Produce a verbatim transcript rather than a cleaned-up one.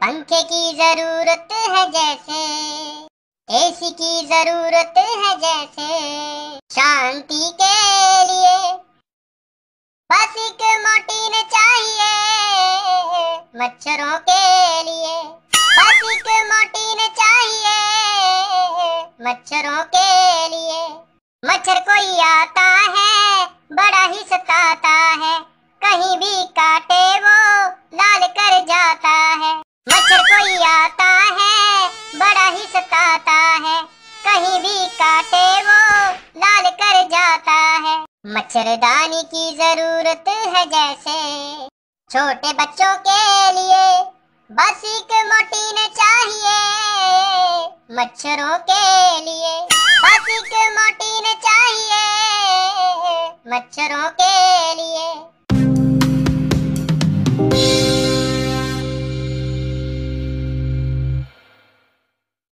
पंखे की जरूरत है जैसे, एसी की जरूरत है जैसे, शांति के लिए बस एक मोर्टीन चाहिए, मच्छरों के लिए बस एक मोर्टीन चाहिए, मच्छरों के लिए। मच्छर कोई आता है बड़ा ही सताता है, कहीं भी काटे वो लाल कर जाता है। मच्छर कोई आता है बड़ा ही सताता है, कहीं भी काटे वो लाल कर जाता है। मच्छरदानी की जरूरत है जैसे, छोटे बच्चों के लिए बस एक मोर्टीन चाहिए, मच्छरों के लिए बस एक मोर्टीन चाहिए, मच्छरों के लिए।